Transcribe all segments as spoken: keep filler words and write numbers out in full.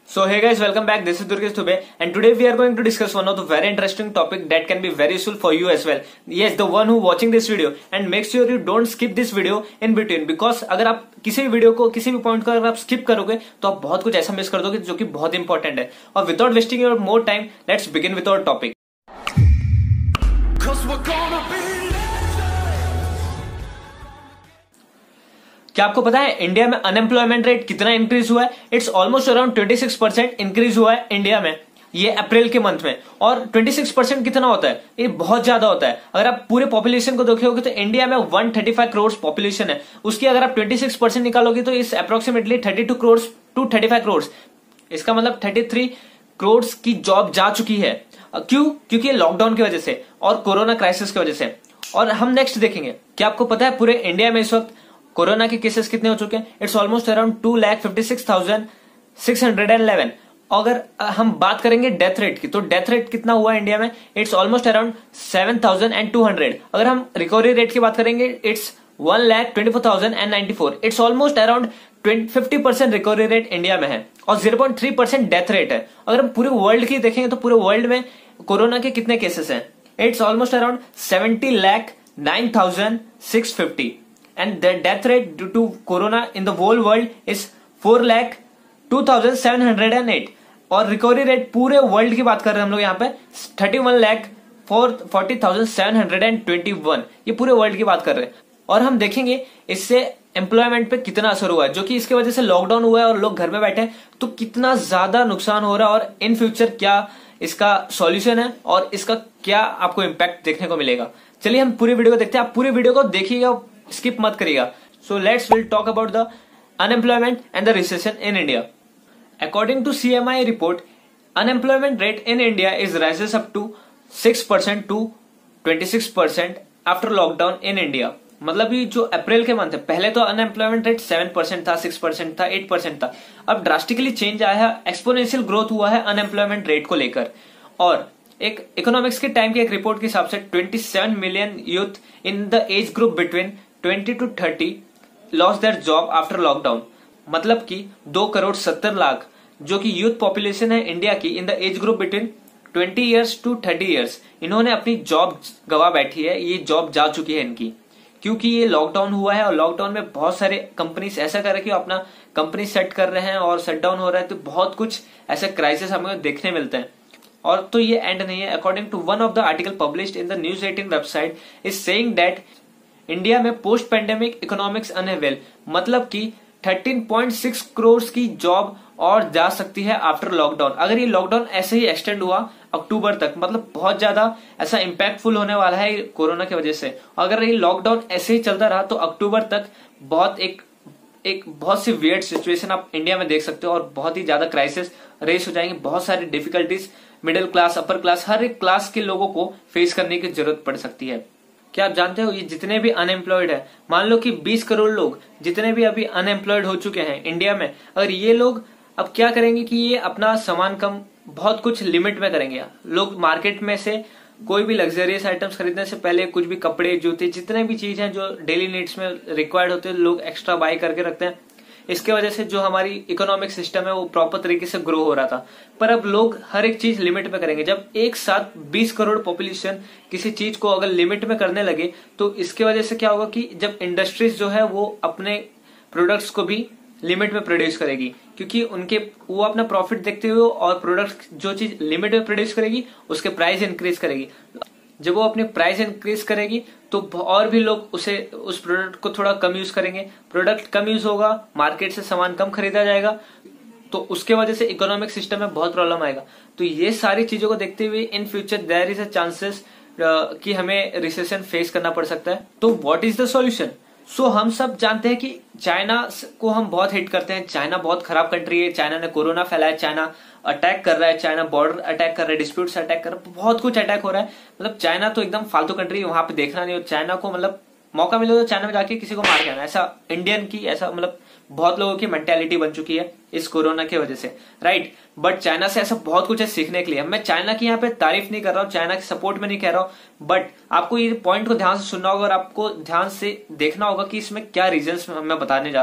So hey guys, welcome back. This is Durgesh Dubey and today we are going to discuss one of the very interesting topic that can be very useful for you as well. Yes, the one who watching this video and make sure you don't skip this video in between because अगर आप किसी भी video को किसी भी point को अगर आप स्किप करोगे तो आप बहुत कुछ ऐसा मिस कर दोगे जो कि बहुत इंपॉर्टेंट है. और without wasting your more time, let's begin with our topic. क्या आपको पता है इंडिया में अनएम्प्लॉयमेंट रेट कितना इंक्रीज हुआ है? इट्स ऑलमोस्ट अराउंड छब्बीस परसेंट इंक्रीज हुआ है इंडिया में ये अप्रैल के मंथ में. और छब्बीस परसेंट कितना होता है? ये बहुत ज्यादा होता है. अगर आप पूरे पॉपुलेशन को देखोगे तो इंडिया में एक सौ पैंतीस करोड़ पॉपुलेशन है. उसकी अगर आप छब्बीस परसेंट निकालोगे तो इस अप्रोक्सीमेटली बत्तीस करोड़ टू पैंतीस करोड़, इसका मतलब तैंतीस करोड़ की जॉब जा चुकी है. क्यों? क्योंकि लॉकडाउन की वजह से और कोरोना क्राइसिस की वजह से. और हम नेक्स्ट देखेंगे. क्या आपको पता है पूरे इंडिया में इस वक्त कोरोना के केसेस कितने हो चुके हैं? It's almost around two lakh fifty six thousand six hundred and eleven. अगर हम बात करेंगे डेथ रेट की तो डेथ रेट कितना हुआ है इंडिया में? It's almost around seven thousand and two hundred. अगर हम रिकवरी रेट की बात करेंगे it's one lakh twenty four thousand and ninety four. It's almost around fifty percent recovery rate India में है और zero point three percent death rate है. अगर हम पूरे वर्ल्ड की देखेंगे तो पूरे वर्ल्ड में कोरोना के कितने केसेस हैं? It's almost around seventy lakh nine thousand six fifty. And the death rate due to corona in the whole world is four lakh two thousand seven hundred eight. और recovery rate पूरे world की बात कर रहे हैं हम लोग यहाँ पे thirty one lakh forty thousand seven hundred and twenty one. ये पूरे वर्ल्ड की बात कर रहे हैं. और हम देखेंगे इससे एम्प्लॉयमेंट पे कितना असर हुआ है, जो कि इसके वजह से लॉकडाउन हुआ है और लोग घर में बैठे हैं. तो कितना ज्यादा नुकसान हो रहा है और इन फ्यूचर क्या इसका सॉल्यूशन है और इसका क्या आपको इम्पैक्ट देखने को मिलेगा. चलिए हम पूरी वीडियो को देखते हैं. आप पूरी वीडियो को देखिएगा, स्किप मत करिएगा. So let's will talk about the unemployment and the recession in India. According to C M I report, unemployment rate in India is raises up to six percent to twenty six percent after lockdown in India. मतलब ये जो अप्रैल के month है, पहले तो unemployment rate seven percent था, six percent था, एट परसेंट था. अब ड्रास्टिकली चेंज आया है, एक्सपोनेंशियल ग्रोथ हुआ है अनएम्प्लॉयमेंट रेट को लेकर. और एक इकोनॉमिक्स के टाइम की एक रिपोर्ट के हिसाब से twenty seven million youth in the age group between twenty two thirty lost their job after lockdown. मतलब कि दो करोड़ सत्तर लाख जो कि यूथ पॉपुलेशन है इंडिया की in the age group between twenty years to thirty years, इन्होंने अपनी जॉब गवा बैठी है. ये जॉब जा चुकी है इनकी, क्योंकि ये लॉकडाउन हुआ है और लॉकडाउन में बहुत सारे कंपनीज ऐसा कर रहे कि अपना कंपनी सेट कर रहे हैं और शट डाउन हो रहा है. तो बहुत कुछ ऐसे क्राइसिस हमें देखने मिलते हैं. और तो ये एंड नहीं है. According to one of the article published in the news eighteen website is saying that India में पोस्ट पेंडेमिक इकोनॉमिक्स अनअवेल, मतलब कि थर्टीन पॉइंट सिक्स करोड़ की जॉब और जा सकती है आफ्टर लॉकडाउन. अगर ये लॉकडाउन ऐसे ही एक्सटेंड हुआ अक्टूबर तक, मतलब बहुत ज्यादा ऐसा इंपैक्टफुल होने वाला है कोरोना की वजह से. अगर ये लॉकडाउन ऐसे ही चलता रहा तो अक्टूबर तक बहुत एक एक बहुत सी वियर्ड सिचुएशन आप इंडिया में देख सकते हो और बहुत ही ज्यादा क्राइसिस रेस हो जाएंगे. बहुत सारी difficulties middle class, upper class, हर एक क्लास के लोगों को फेस करने की जरूरत पड़ सकती है. क्या आप जानते हो ये जितने भी अनएम्प्लॉयड है, मान लो कि बीस करोड़ लोग जितने भी अभी अनएम्प्लॉयड हो चुके हैं इंडिया में, अगर ये लोग अब क्या करेंगे कि ये अपना सामान कम बहुत कुछ लिमिट में करेंगे. लोग मार्केट में से कोई भी लग्जरियस आइटम्स खरीदने से पहले कुछ भी कपड़े, जूते, जितने भी चीज हैं जो डेली नीड्स में रिक्वायर्ड होते हैं, लोग एक्स्ट्रा बाय करके रखते हैं. इसके वजह से जो हमारी इकोनॉमिक सिस्टम है वो प्रॉपर तरीके से ग्रो हो रहा था. पर अब लोग हर एक चीज लिमिट में करेंगे. जब एक साथ बीस करोड़ पॉपुलेशन किसी चीज को अगर लिमिट में करने लगे तो इसके वजह से क्या होगा कि जब इंडस्ट्रीज जो है वो अपने प्रोडक्ट्स को भी लिमिट में प्रोड्यूस करेगी, क्योंकि उनके वो अपना प्रॉफिट देखते हुए और प्रोडक्ट जो चीज लिमिट में प्रोड्यूस करेगी उसके प्राइस इंक्रीज करेगी. जब वो अपने प्राइस इंक्रीज करेगी तो और भी लोग उसे उस प्रोडक्ट को थोड़ा कम यूज करेंगे. प्रोडक्ट कम यूज होगा, मार्केट से सामान कम खरीदा जाएगा, तो उसके वजह से इकोनॉमिक सिस्टम में बहुत प्रॉब्लम आएगा. तो ये सारी चीजों को देखते हुए in future there is a chances कि हमें रिसेशन फेस करना पड़ सकता है. तो what is the solution? So so, हम सब जानते हैं कि चाइना को हम बहुत हिट करते हैं. चाइना बहुत खराब कंट्री है. चाइना ने कोरोना फैलाया, चाइना अटैक कर रहा है, चाइना बॉर्डर अटैक कर रहा है, डिस्प्यूट्स अटैक कर रहा है, बहुत कुछ अटैक हो रहा है. मतलब चाइना तो एकदम फालतू कंट्री, वहां पे देखना नहीं. और चाइना को मतलब मौका मिले तो चाइना में जाके किसी को मार के आना, ऐसा इंडियन की ऐसा मतलब बहुत लोगों की मेंटेलिटी बन चुकी है इस कोरोना की वजह से, राइट. बट चाइना से ऐसा बहुत कुछ है सीखने के लिए. मैं चाइना की यहाँ पे तारीफ नहीं कर रहा हूँ, चाइना के सपोर्ट में नहीं कह रहा हूँ, बट आपको ये पॉइंट को ध्यान से सुनना होगा और आपको ध्यान से देखना होगा कि इसमें क्या रीजंस मैं बताने जा रहा हूँ.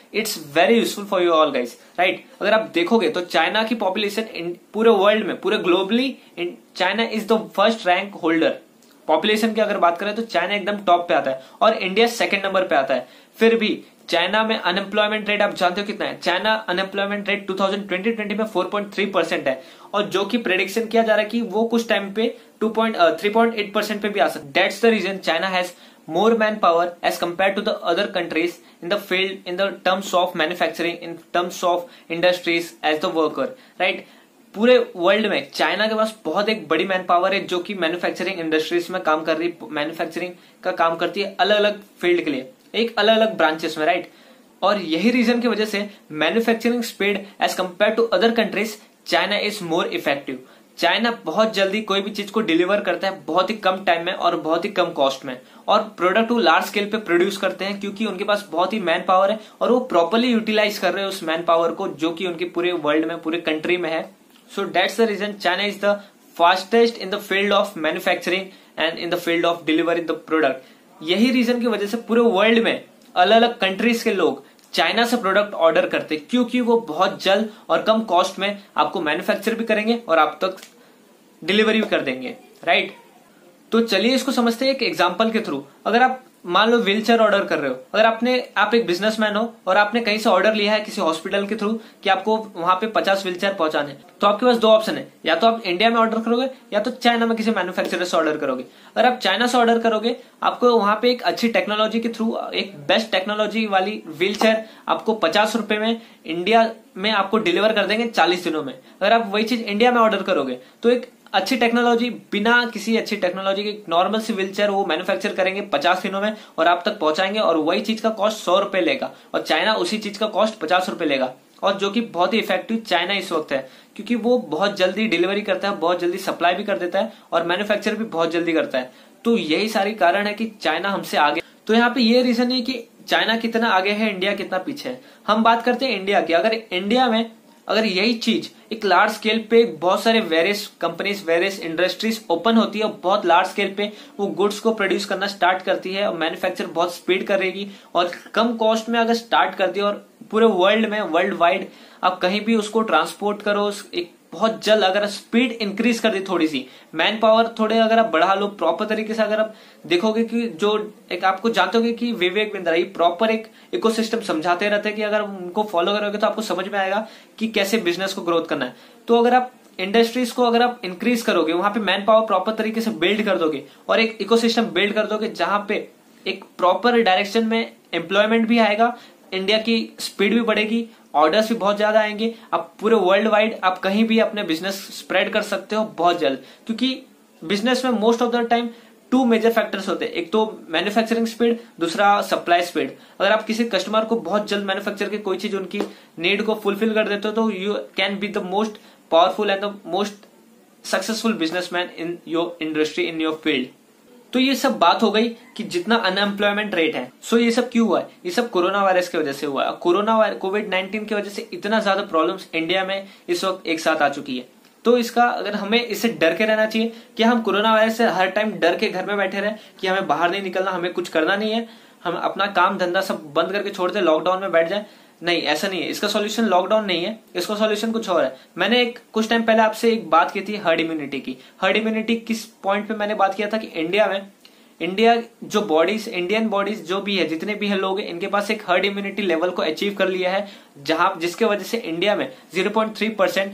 It's very useful for you all guys, right. अगर आप देखोगे तो चाइना की पॉपुलेशन पूरे वर्ल्ड में, पूरे globally, China is the first rank holder. Population की अगर बात करें तो चाइना एकदम टॉप पे आता है और इंडिया सेकंड नंबर पे आता है। फिर भी चाइना में अनएम्प्लॉयमेंट रेट आप जानते हो कितना है? China unemployment rate twenty twenty में फोर पॉइंट थ्री परसेंट है और जो कि प्रेडिक्शन किया जा रहा है कि वो कुछ टाइम पे two point three point eight percent पे भी आ सकता है। That's the reason China has more manpower as compared to the other countries in the field, in the terms of manufacturing, in terms of industries as the worker, right? पूरे world में China के पास बहुत एक बड़ी man power है जो कि मैन्युफैक्चरिंग इंडस्ट्रीज में काम कर रही है, मैन्युफैक्चरिंग का काम करती है अलग अलग फील्ड के लिए, एक अलग अलग ब्रांचेस में, राइट। और यही रीजन की वजह से manufacturing speed as compare to other countries China is more effective. China बहुत जल्दी कोई भी चीज को डिलीवर करता है बहुत ही कम टाइम में और बहुत ही कम कॉस्ट में, और प्रोडक्ट वो लार्ज स्केल पे प्रोड्यूस करते हैं क्योंकि उनके पास बहुत ही मैन पावर है और वो प्रॉपर्ली यूटिलाइज कर रहे हैं उस मैन पावर को जो कि उनके पूरे वर्ल्ड में, पूरे कंट्री में है। So that's the reason China is the fastest in the field of manufacturing and in the field of delivery the product. यही रीजन की वजह से पूरे वर्ल्ड में अलग अलग कंट्रीज के लोग चाइना से प्रोडक्ट ऑर्डर करते क्योंकि वो बहुत जल्द और कम कॉस्ट में आपको मैन्युफैक्चर भी करेंगे और आप तक डिलीवरी भी कर देंगे, राइट। तो चलिए इसको समझते हैं एक एग्जांपल के थ्रू। अगर आप मान लो व्हील चेयर ऑर्डर कर रहे हो, अगर आपने आप एक बिजनेसमैन हो और आपने कहीं से ऑर्डर लिया है किसी हॉस्पिटल के थ्रू कि आपको वहां पे पचास व्हील चेयर पहुंचाने, तो आपके पास दो ऑप्शन है, या तो आप इंडिया में ऑर्डर करोगे या तो चाइना में किसी मैन्युफैक्चरर से ऑर्डर करोगे। अगर आप चाइना से ऑर्डर करोगे आपको वहां पे एक अच्छी टेक्नोलॉजी के थ्रू, एक बेस्ट टेक्नोलॉजी वाली व्हील चेयर आपको पचास रुपए में इंडिया में आपको डिलीवर कर देंगे चालीस दिनों में। अगर आप वही चीज इंडिया में ऑर्डर करोगे तो एक अच्छी टेक्नोलॉजी, बिना किसी अच्छी टेक्नोलॉजी की नॉर्मल सी व्हीलचेयर वो मैन्युफैक्चर करेंगे पचास दिनों में और आप तक पहुंचाएंगे और वही चीज का कॉस्ट सौ रुपए लेगा और चाइना उसी चीज का कॉस्ट पचास रुपए लेगा, और जो कि बहुत ही इफेक्टिव चाइना इस वक्त है क्योंकि वो बहुत जल्दी डिलीवरी करता है, बहुत जल्दी सप्लाई भी कर देता है और मैन्युफैक्चर भी बहुत जल्दी करता है। तो यही सारी कारण है कि चाइना हमसे आगे। तो यहाँ पे ये रीजन है कि चाइना कितना आगे है, इंडिया कितना पीछे है। हम बात करते हैं इंडिया की। अगर इंडिया में अगर यही चीज एक लार्ज स्केल पे बहुत सारे various companies, various industries open होती है और बहुत लार्ज स्केल पे वो गुड्स को प्रोड्यूस करना स्टार्ट करती है और मैन्युफैक्चर बहुत स्पीड करेगी और कम कॉस्ट में अगर स्टार्ट करती है और पूरे वर्ल्ड में, वर्ल्ड वाइड आप कहीं भी उसको ट्रांसपोर्ट करो, एक बहुत जल्द अगर स्पीड इंक्रीज कर दी, थोड़ी सी मैन पावर थोड़े अगर आप बढ़ा लो प्रॉपर तरीके से, अगर आप देखोगे कि जो एक आपको जानते होगे कि विवेक बिंद्रा ये प्रॉपर एक इकोसिस्टम समझाते रहते हैं कि अगर उनको फॉलो करोगे तो आपको समझ में आएगा कि कैसे बिजनेस को ग्रोथ करना है। तो अगर आप इंडस्ट्रीज को अगर आप इंक्रीज करोगे, वहां पे मैन पावर प्रॉपर तरीके से बिल्ड कर दोगे और एक इकोसिस्टम बिल्ड कर दोगे जहां पे एक प्रॉपर डायरेक्शन में एम्प्लॉयमेंट भी आएगा, इंडिया की स्पीड भी बढ़ेगी, ऑर्डर्स भी बहुत ज्यादा आएंगे, आप पूरे वर्ल्ड वाइड आप कहीं भी अपने बिजनेस स्प्रेड कर सकते हो बहुत जल्द। क्योंकि बिजनेस में most of the time two major factors होते हैं, एक तो मैन्युफैक्चरिंग स्पीड, दूसरा सप्लाई स्पीड। अगर आप किसी कस्टमर को बहुत जल्द मैन्युफैक्चर के कोई चीज उनकी नीड को फुलफिल कर देते हो तो you can be the most powerful and the most successful businessman in your industry, in your field. तो ये सब बात हो गई कि जितना अनएम्प्लॉयमेंट रेट है। सो ये सब क्यों हुआ है? ये सब कोरोना वायरस की वजह से हुआ है। कोरोना वायरस, कोविड नाइनटीन की वजह से इतना ज्यादा प्रॉब्लम्स इंडिया में इस वक्त एक साथ आ चुकी है। तो इसका अगर हमें इससे डर के रहना चाहिए कि हम कोरोना वायरस से हर टाइम डर के घर में बैठे रहे कि हमें बाहर नहीं निकलना, हमें कुछ करना नहीं है, हम अपना काम धंधा सब बंद करके छोड़ दे, लॉकडाउन में बैठ जाए। नहीं, ऐसा नहीं है। इसका सॉल्यूशन लॉकडाउन नहीं है, इसका सॉल्यूशन कुछ और है। मैंने एक कुछ टाइम पहले आपसे एक बात की थी हर्ड इम्यूनिटी की। हर्ड इम्यूनिटी किस पॉइंट पे मैंने बात किया था कि इंडिया में, इंडिया जो बॉडीज, इंडियन बॉडीज जो भी है, जितने भी है लोग, इनके पास एक हर्ड इम्यूनिटी लेवल को अचीव कर लिया है, जहां जिसके वजह से इंडिया में zero point three percent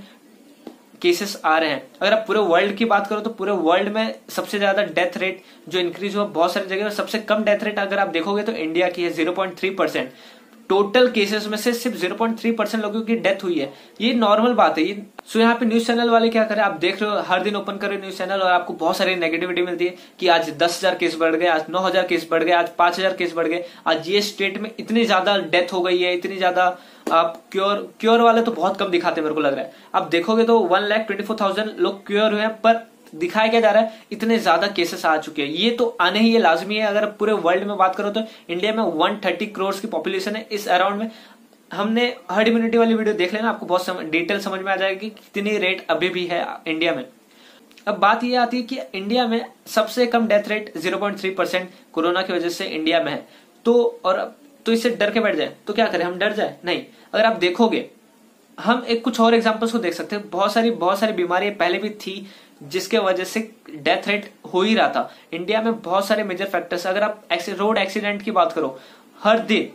cases आ रहे हैं। अगर आप पूरे वर्ल्ड की बात करो तो पूरे वर्ल्ड में सबसे ज्यादा डेथ रेट जो इंक्रीज हुआ बहुत सारी जगह, सबसे कम डेथ रेट अगर आप देखोगे तो इंडिया की है zero point three percent. Total cases में से सिर्फ ज़ीरो पॉइंट थ्री परसेंट लोगों की डेथ हुई है। ये नॉर्मल बात है। ये सो यहाँ पे न्यूज चैनल वाले क्या करें, आप देख रहे हो हर दिन ओपन करें न्यूज चैनल और आपको बहुत सारी नेगेटिविटी मिलती है कि आज दस हजार केस बढ़ गए, आज नौ हजार केस बढ़ गए, आज पांच हजार केस बढ़ गए, आज ये स्टेट में इतनी ज्यादा डेथ हो गई है, इतनी ज्यादा। आप क्योर क्योर वाले तो बहुत कम दिखाते हैं मेरे को लग रहा है। आप देखोगे तो one lakh twenty four thousand लोग क्योर हुए हैं, पर दिखाया क्या जा रहा है इतने ज्यादा केसेस आ चुके हैं। ये तो आने ही ये लाजमी है। अगर पूरे वर्ल्ड में बात करो तो इंडिया में वन थर्टी करोड़ की पॉपुलेशन है। इस अराउंड में हमने हर्ड इम्यूनिटी वाली वीडियो देख लेना, आपको बहुत सम, डिटेल समझ में आ जाएगी कितनी रेट अभी भी है इंडिया में। अब बात ये आती है कि इंडिया में सबसे कम death rate zero point three percent corona की वजह से इंडिया में है। तो और तो इससे डर के बैठ जाए तो क्या करें, हम डर जाए? नहीं। अगर आप देखोगे, हम एक कुछ और एग्जांपल्स को देख सकते हैं। बहुत सारी बहुत सारी बीमारियां पहले भी थी जिसके वजह से डेथ रेट हो ही रहा था। इंडिया में बहुत सारे मेजर फैक्टर्स, अगर आप रोड एक्सीडेंट की बात करो, हर दिन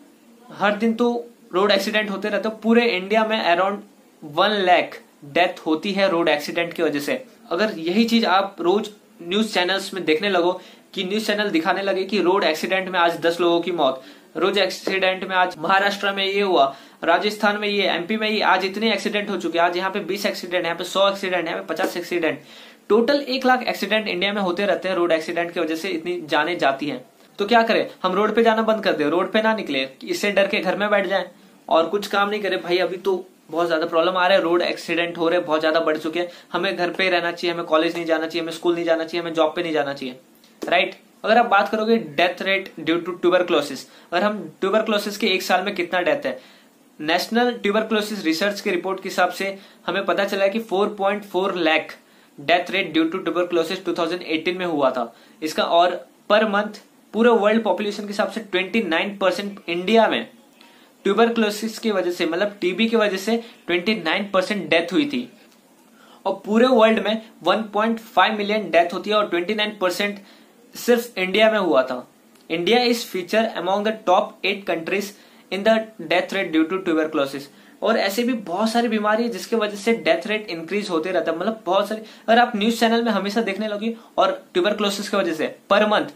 हर दिन तो रोड एक्सीडेंट होते रहते हैं। पूरे इंडिया में अराउंड वन लाख डेथ होती है रोड एक्सीडेंट की वजह से। अगर यही चीज आप रोज न्यूज चैनल्स में देखने लगो कि न्यूज चैनल दिखाने लगे कि रोड एक्सीडेंट में आज दस लोगों की मौत, रोड एक्सीडेंट में आज महाराष्ट्र में ये हुआ, राजस्थान में ये, एमपी में ये, आज इतने एक्सीडेंट हो चुके हैं, आज यहाँ पे बीस एक्सीडेंट, यहाँ पे सौ एक्सीडेंट, यहाँ पे पचास एक्सीडेंट, टोटल एक लाख एक्सीडेंट इंडिया में होते रहते हैं। रोड एक्सीडेंट की वजह से इतनी जाने जाती हैं। तो क्या करें, हम रोड पे जाना बंद कर दे, रोड पे ना निकले, इससे डर के घर में बैठ जाएं और कुछ काम नहीं करे? भाई अभी तो बहुत ज्यादा प्रॉब्लम आ रहा है, रोड एक्सीडेंट हो रहे हैं, बहुत ज्यादा बढ़ चुके हैं, हमें घर पे रहना चाहिए, हमें कॉलेज नहीं जाना चाहिए, हमें स्कूल नहीं जाना चाहिए, हमें जॉब पे नहीं जाना चाहिए, राइट? अगर आप बात करोगे death rate due to tuberculosis, अगर हम ट्यूबरक्लोसिस के एक साल में कितना डेथ है, नेशनल ट्यूबरक्लोसिस रिसर्च की रिपोर्ट के हिसाब से हमें पता चला है कि four point four lakh death rate due to tuberculosis दो हज़ार अठारह में हुआ था इसका। और पर मंथ पूरे वर्ल्ड पॉपुलेशन के हिसाब से उनतीस परसेंट इंडिया में ट्यूबरक्लोसिस की वजह से, मतलब टीबी की वजह से उनतीस परसेंट डेथ हुई थी। और पूरे वर्ल्ड में एक पॉइंट पाँच मिलियन डेथ होती है और उनतीस परसेंट सिर्फ इंडिया में हुआ था। India is feature among the top eight countries in the death rate due to tuberculosis. और ऐसे भी बहुत सारी बीमारी है जिसकी वजह से डेथ रेट इंक्रीज होते रहता है, मतलब बहुत सारी। अगर आप न्यूज चैनल में हमेशा देखने लगे और ट्यूबरक्लोसिस की वजह से पर मंथ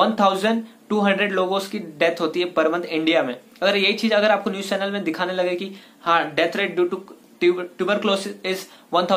बारह सौ लोगों की डेथ होती है पर मंथ इंडिया में। अगर यही चीज अगर आपको न्यूज चैनल में दिखाने लगे कि हाँ death rate due to tuberculosis is बारह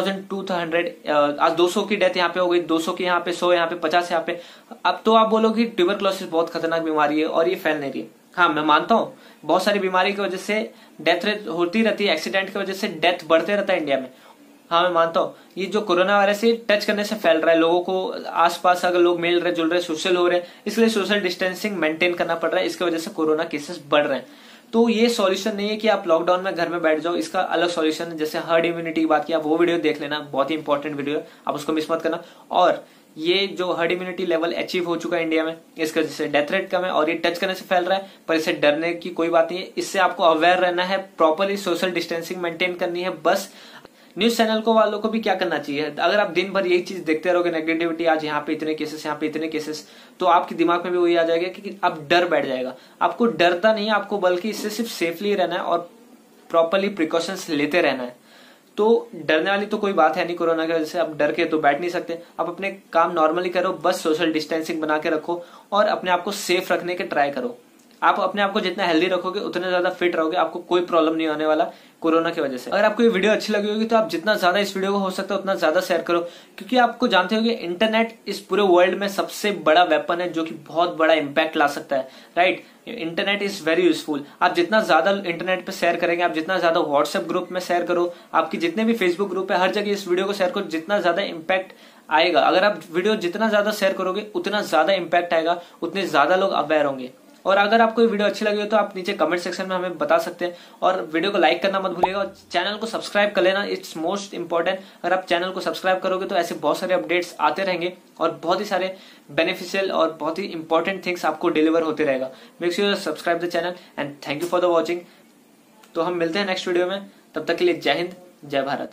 सौ, आज दो सौ की डेथ यहाँ पे हो गई, दो सौ की यहाँ पे, सौ यहाँ पे, पचास यहाँ पे, अब तो आप बोलोगे ट्यूबरक्लोसिस बहुत खतरनाक बीमारी है और ये फैल नहीं रही। हाँ मैं मानता हूँ बहुत सारी बीमारी की वजह से डेथ रेट होती रहती है, एक्सीडेंट की वजह से डेथ बढ़ते रहता है इंडिया में। हाँ मैं मानता हूँ ये जो कोरोना वायरस है टच करने से फैल रहा है, लोगों को आसपास अगर लोग मिल रहे, जुल रहे, सोशल हो रहे हैं, इसलिए सोशल डिस्टेंसिंग मेंटेन करना पड़ रहा है, इसकी वजह से कोरोना केसेस बढ़ रहे हैं। तो ये सॉल्यूशन नहीं है कि आप लॉकडाउन में घर में बैठ जाओ, इसका अलग सॉल्यूशन है। जैसे हर्ड इम्यूनिटी की बात की, आप वो वीडियो देख लेना, बहुत ही इंपॉर्टेंट वीडियो है, आप उसको मिस मत करना। और ये जो हर्ड इम्यूनिटी लेवल अचीव हो चुका है इंडिया में, इसकी वजह से डेथ रेट कम है और ये टच करने से फैल रहा है, पर इससे डरने की कोई बात नहीं है। इससे आपको अवेयर रहना है, प्रॉपरली सोशल डिस्टेंसिंग मेंटेन करनी है बस। न्यूज चैनल को वालों को भी क्या करना चाहिए, अगर आप दिन भर यही चीज देखते रहोगे, नेगेटिविटी, आज यहाँ पे इतने केसेस, यहाँ पे इतने केसेस, तो आपके दिमाग में भी वही आ जाएगा कि आप डर बैठ जाएगा। आपको डरता नहीं है, आपको बल्कि इससे सिर्फ सेफली रहना है और प्रॉपरली प्रिकॉशंस लेते रहना है। तो डरने वाली तो कोई बात है नहीं कोरोना की वजह से, आप डर के तो बैठ नहीं सकते। आप अपने काम नॉर्मली करो, बस सोशल डिस्टेंसिंग बना के रखो और अपने आप को सेफ रखने के ट्राई करो। आप अपने आप को जितना हेल्दी रखोगे उतने ज्यादा फिट रहोगे, आपको कोई प्रॉब्लम नहीं होने वाला कोरोना की वजह से। अगर आपको ये वीडियो अच्छी लगी होगी तो आप जितना ज्यादा इस वीडियो को हो सकता है उतना ज्यादा शेयर करो, क्योंकि आपको जानते होंगे इंटरनेट इस पूरे वर्ल्ड में सबसे बड़ा वेपन है जो कि बहुत बड़ा इम्पैक्ट ला सकता है, right? Internet is very useful. आप जितना ज्यादा इंटरनेट पे शेयर करेंगे, आप जितना ज्यादा व्हाट्सएप ग्रुप में शेयर करो, आपकी जितने भी फेसबुक ग्रुप है, हर जगह इस वीडियो को शेयर करो, जितना ज्यादा इम्पैक्ट आएगा। अगर आप वीडियो जितना ज्यादा शेयर करोगे उतना ज्यादा इम्पैक्ट आएगा, उतने ज्यादा लोग अवेयर होंगे। और अगर आपको ये वीडियो अच्छी लगी हो तो आप नीचे कमेंट सेक्शन में हमें बता सकते हैं, और वीडियो को लाइक करना मत भूलिएगा और चैनल को सब्सक्राइब कर लेना, इट्स मोस्ट इंपॉर्टेंट। अगर आप चैनल को सब्सक्राइब करोगे तो ऐसे बहुत सारे अपडेट्स आते रहेंगे और बहुत ही सारे बेनिफिशियल और बहुत ही इंपॉर्टेंट थिंग्स आपको डिलीवर होते रहेगा। Make sure subscribe the channel and thank you for the watching. तो हम मिलते हैं नेक्स्ट वीडियो में, तब तक के लिए जय हिंद, जय भारत।